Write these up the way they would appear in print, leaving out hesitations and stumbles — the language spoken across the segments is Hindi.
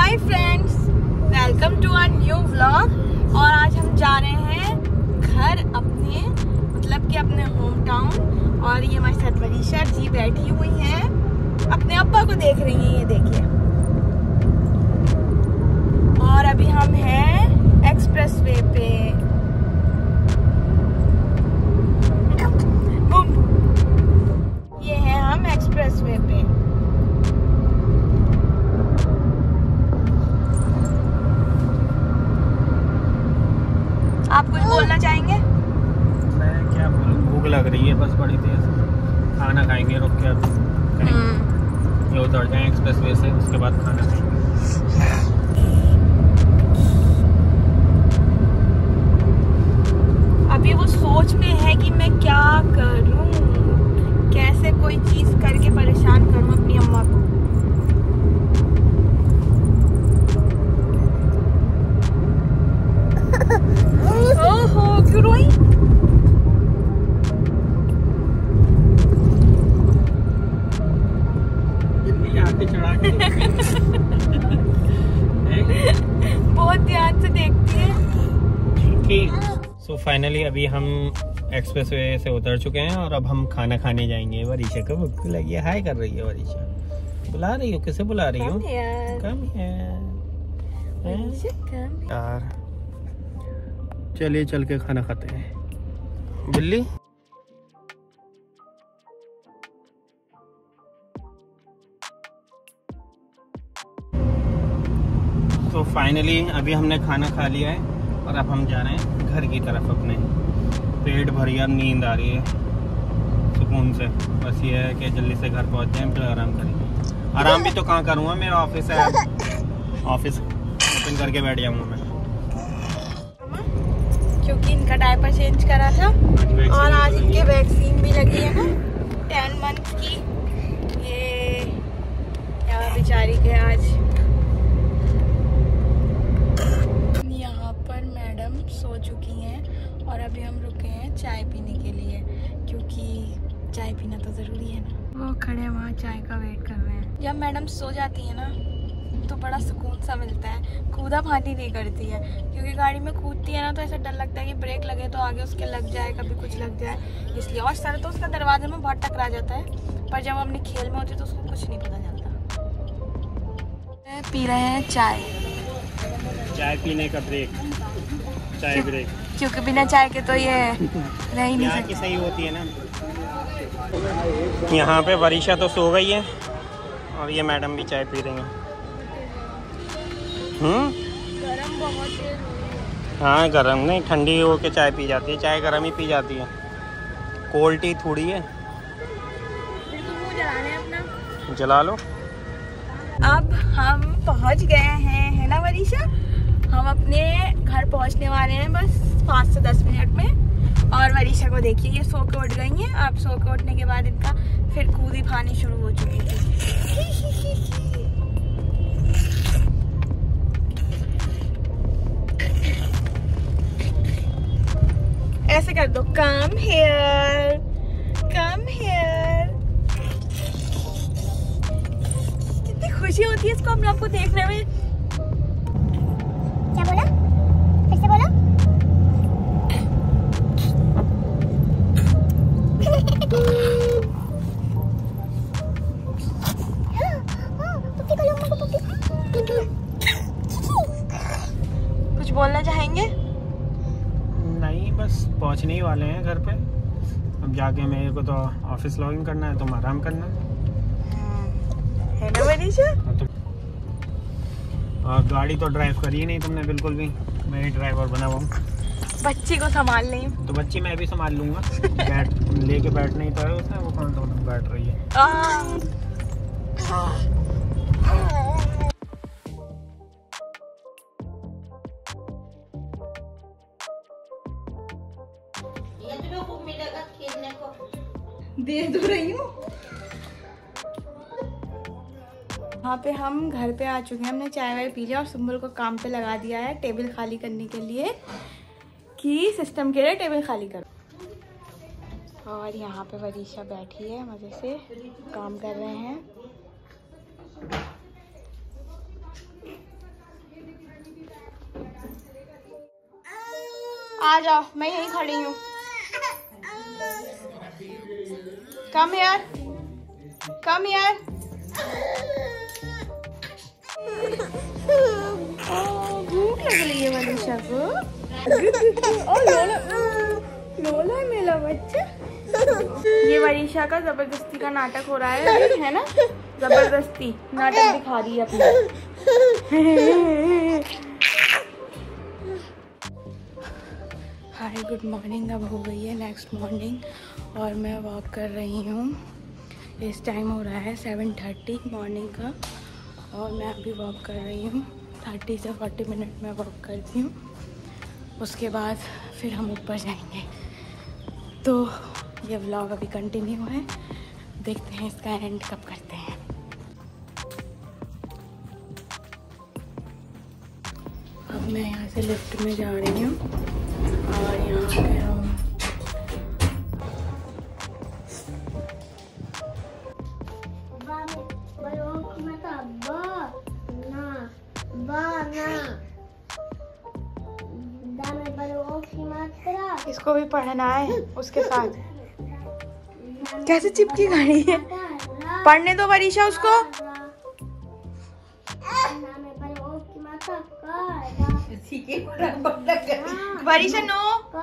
Hi friends, welcome to our new vlog. और आज हम जा रहे हैं घर अपने, मतलब कि अपने होम टाउन। और ये हमारे साथ वरीशा जी बैठी हुई हैं, अपने अब्बा को देख रही हैं, ये देखिए। और अभी हम हैं एक्सप्रेसवे पे। ये हैं हम एक्सप्रेसवे पे। आप कुछ बोलना चाहेंगे? मैं क्या बोलूं, भूख लग रही है बस बड़ी तेज। खाना खाएंगे रुक के, अब ये उतर जाएं एक्सप्रेसवे से, उसके बाद खाना खाएंगे। अभी वो सोच में है कि मैं क्या करूं, कैसे कोई चीज करके परेशान करूं अपनी अम्मा को। ओहो, क्यों रोई? चढ़ा के बहुत ध्यान से देखती है। सो फाइनली अभी हम एक्सप्रेसवे से उतर चुके हैं और अब हम खाना खाने जाएंगे। वरीशा को भूख लगी है, हाय कर रही है। वरीशा बुला रही हो, किसे बुला रही हो? कम यार, चलिए चल के खाना खाते हैं। बिल्ली तो फाइनली अभी हमने खाना खा लिया है और अब हम जा रहे हैं घर की तरफ। अपने पेट भर गया, नींद आ रही है सुकून से। बस ये है कि जल्दी से घर पहुंच जाएं, फिर आराम करेंगे। आराम भी तो कहाँ करूँगा, मेरा ऑफिस है। ऑफिस ओपन करके बैठ जाऊँगा मैं, क्योंकि इनका डायपर चेंज करा था और आज इनके वैक्सीन भी लगी है ना 10 मंथ की। ये क्या बेचारी के आज यहाँ पर मैडम सो चुकी हैं और अभी हम रुके हैं चाय पीने के लिए, क्योंकि चाय पीना तो ज़रूरी है ना। वो खड़े वहाँ चाय का वेट कर रहे हैं। जब मैडम सो जाती है ना तो बड़ा सुकून सा मिलता है, कूदा फांदी नहीं करती है। क्योंकि गाड़ी में कूदती है ना तो ऐसा डर लगता है कि ब्रेक लगे तो आगे उसके लग जाए, कभी कुछ लग जाए, इसलिए। और सर तो उसका दरवाजे में बहुत टकरा जाता है, पर जब हम अपने खेल में होते तो उसको कुछ नहीं पता चलता। पी रहे हैं चाय, चाय पीने का ब्रेक, चाय ब्रेक, क्योंकि बिना चाय के तो ये रह ही नहीं सकती। सही होती है ना। यहाँ पे वरीशा तो सो गई है और ये मैडम भी चाय पी रही हैं। गरम बहुत है। हाँ गरम नहीं, ठंडी हो के चाय पी जाती है। चाय गरम ही पी जाती है, कोल्ड टी थोड़ी है। अपना जला लो। अब हम पहुंच गए हैं, है ना वरीशा? हम अपने घर पहुंचने वाले हैं बस 5 से 10 मिनट में। और वरीशा को देखिए, ये सो के उठ गई हैं। अब सो के उठने के बाद इनका फिर कूदी फानी शुरू हो चुकी थी। ऐसे कर दो, कम हियर, कम हियर। कितनी खुशी होती है इसको हम लोग को देखने में। क्या बोला? फिर से बोलो। कुछ बोलना चाहेंगे? नहीं, बस पहुंचने ही वाले हैं घर पे। अब जाके मेरे को तो ऑफिस लॉगिन करना है, तुम आराम करना है ना वरीशा? और गाड़ी तो ड्राइव करी ही नहीं तुमने बिल्कुल भी। मैं ही ड्राइवर बना हुआ हूँ। बच्ची को संभाल ली तो बच्ची मैं भी संभाल लूँगा। बैठ लेके बैठना ही तो है उसने, वो कौन तो बैठ रही है। दे दो रही हूँ। यहाँ पे हम घर पे आ चुके हैं। हमने चाय वाय पी लिया और सुम्बुल को काम पे लगा दिया है टेबल खाली करने के लिए, कि सिस्टम के लिए टेबल खाली करो। और यहाँ पे वरीशा बैठी है, मजे से काम कर रहे हैं। आ जाओ, मैं यहीं खड़ी हूँ। कम यार, कम यार। भूख लग रही है वनीशा को। लोला मेरा बच्चा। ये वनीशा का जबरदस्ती का नाटक हो रहा है ना? जबरदस्ती नाटक दिखा रही है अपना। Hi, good morning. अब हो गई है नेक्स्ट मॉर्निंग और मैं वॉक कर रही हूँ। इस टाइम हो रहा है 7:30 मॉर्निंग का और मैं अभी वॉक कर रही हूँ। 30 से 40 मिनट में वॉक करती हूँ, उसके बाद फिर हम ऊपर जाएंगे। तो ये व्लॉग अभी कंटिन्यू है, देखते हैं इसका एंड कब करते हैं। अब मैं यहाँ से लिफ्ट में जा रही हूँ और यहाँ पे हम इसको भी पढ़ना है उसके साथ। कैसे चिपकी गाड़ी है, पढ़ने दो वरीशा उसको। वरीशा नो,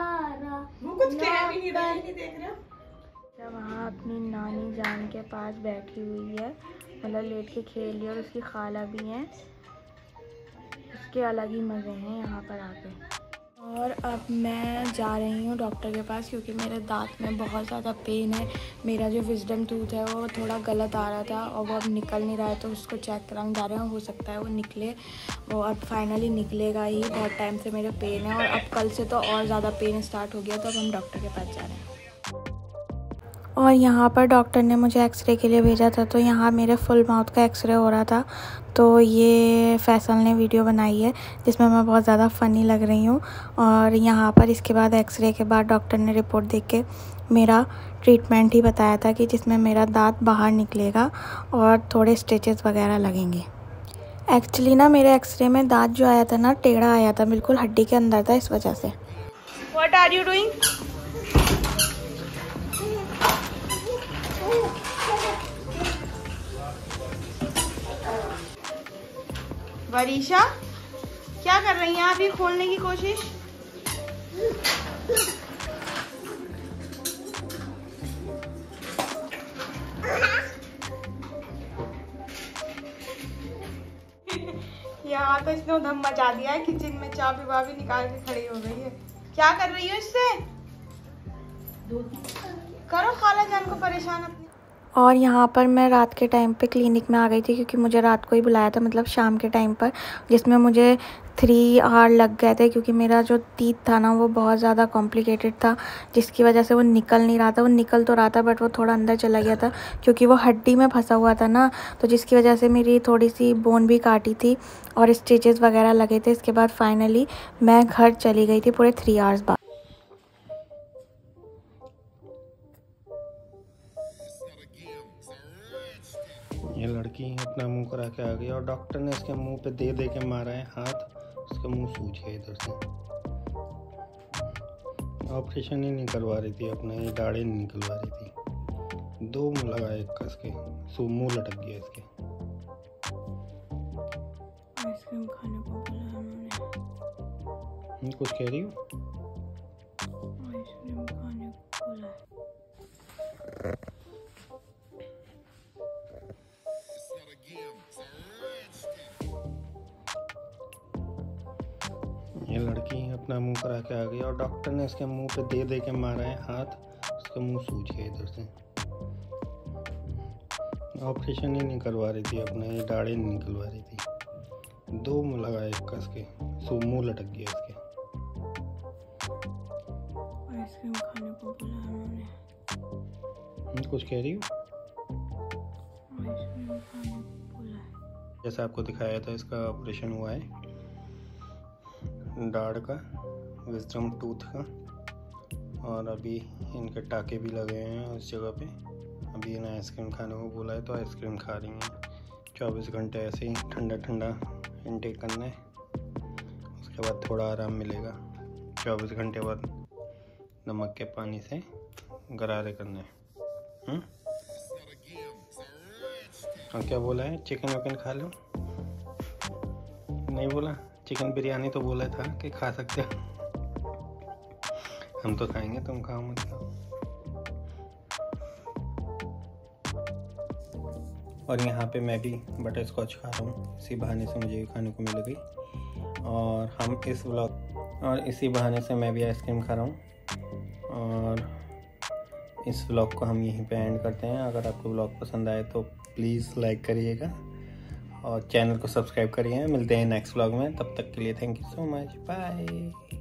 वहाँ अपनी नानी जान के पास बैठी हुई है, मतलब लेट के खेल रही है और उसकी खाला भी है। उसके अलग ही मज़े हैं यहाँ पर आके। और अब मैं जा रही हूँ डॉक्टर के पास क्योंकि मेरे दांत में बहुत ज़्यादा पेन है। मेरा जो विजडम टूथ है वो थोड़ा गलत आ रहा था और वो अब निकल नहीं रहा है, तो उसको चेक कराने जा रहे हैं। हो सकता है वो निकले, वो अब फाइनली निकलेगा ही। बहुत टाइम से मेरे पेन है और अब कल से तो और ज़्यादा पेन स्टार्ट हो गया, तो अब हम डॉक्टर के पास जा रहे हैं। और यहाँ पर डॉक्टर ने मुझे एक्सरे के लिए भेजा था, तो यहाँ मेरे फुल माउथ का एक्सरे हो रहा था। तो ये फैसल ने वीडियो बनाई है जिसमें मैं बहुत ज़्यादा फ़नी लग रही हूँ। और यहाँ पर इसके बाद एक्सरे के बाद डॉक्टर ने रिपोर्ट देख के मेरा ट्रीटमेंट ही बताया था कि जिसमें मेरा दांत बाहर निकलेगा और थोड़े स्टिचेस वगैरह लगेंगे। एक्चुअली ना मेरे एक्सरे में दांत जो आया था ना टेढ़ा आया था, बिल्कुल हड्डी के अंदर था, इस वजह से। What are you doing? Varisha क्या कर रही हैं आप? ये खोलने की कोशिश। यहाँ तो इसने उधम मचा दिया है, किचन में चाबी वाबी निकाल के खड़ी हो गई है। क्या कर रही हो इससे? करो खाला जान को परेशान अपनी। और यहाँ पर मैं रात के टाइम पे क्लिनिक में आ गई थी क्योंकि मुझे रात को ही बुलाया था, मतलब शाम के टाइम पर, जिसमें मुझे 3 आवर लग गए थे क्योंकि मेरा जो टीथ था ना वो बहुत ज़्यादा कॉम्प्लिकेटेड था, जिसकी वजह से वो निकल नहीं रहा था। वो निकल तो रहा था बट वो थोड़ा अंदर चला गया था क्योंकि वो हड्डी में फंसा हुआ था ना, तो जिसकी वजह से मेरी थोड़ी सी बोन भी काटी थी और स्टिचेस वगैरह लगे थे। इसके बाद फाइनली मैं घर चली गई थी पूरे 3 आवर्स बाद। ये लड़की अपना मुंह करा के आ गई और डॉक्टर ने इसके मुंह पे दे के मारा है हाथ, उसका मुंह सूज गया इधर से। ऑपरेशन ही नहीं करवा रही थी अपना, ये दाढ़ी नहीं निकलवा रही थी। 2 लगाए कस के, मुंह लटक गया इसके। आइसक्रीम खाने को बोला उन्होंने। कुछ कह रही हो? आइसक्रीम खाने को बोला। ये लड़की अपना मुंह करा के आ गई और डॉक्टर ने इसके मुंह पे दे के मारा है हाथ, उसका मुंह सूज गया इधर से। ऑपरेशन ही नहीं करवा रही थी अपना, ये दाढ़ी नहीं निकलवा रही थी। 2 लगाए कस के, मुंह लटक गया इसके। आइसक्रीम खाने को बोला उन्होंने। कुछ कह रही हो? आइसक्रीम खाने को बोला। जैसा आपको दिखाया था इसका ऑपरेशन हुआ है दाढ़ का, विजडम टूथ का, और अभी इनके टाके भी लगे हैं उस जगह पे। अभी इन्हें आइसक्रीम खाने को बोला है तो आइसक्रीम खा रही हैं। 24 घंटे ऐसे ही ठंडा ठंडा इनटेक करना है, उसके बाद थोड़ा आराम मिलेगा। 24 घंटे बाद नमक के पानी से गरारे करने। और क्या बोला है, चिकन वकन खा लो? नहीं बोला, चिकन बिरयानी तो बोला था कि खा सकते हो। हम तो खाएंगे, तुम खाओ मत खाओ। और यहाँ पे मैं भी बटर स्कॉच खा रहा हूँ, इसी बहाने से मुझे खाने को मिल गई। और हम इस व्लॉग और इसी बहाने से मैं भी आइसक्रीम खा रहा हूँ। और इस व्लॉग को हम यहीं पे एंड करते हैं। अगर आपको व्लॉग पसंद आए तो प्लीज़ लाइक करिएगा और चैनल को सब्सक्राइब करिए। मिलते हैं नेक्स्ट व्लॉग में, तब तक के लिए thank you so much, bye.